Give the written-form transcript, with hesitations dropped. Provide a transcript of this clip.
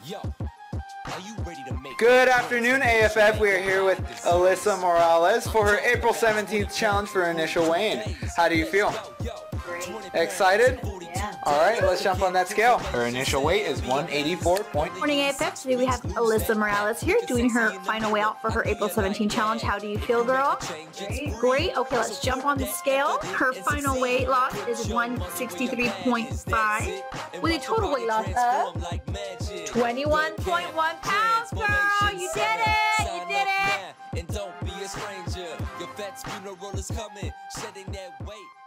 Good afternoon, AFF. We are here with Elisa Morales for her April 17th challenge for her initial weigh-in. How do you feel? Great. Excited? Yeah. All right, let's jump on that scale. Her initial weight is 184. Morning AFF. Today we have Elisa Morales here doing her final weigh out for her April 17 challenge. How do you feel, girl? Great. Great. Okay, let's jump on the scale. Her final weight loss is 163.5 with a total weight loss of 21.1 pounds, girl. You did it. You did it. And don't be a stranger. Your vet's funeral is coming, shedding that weight.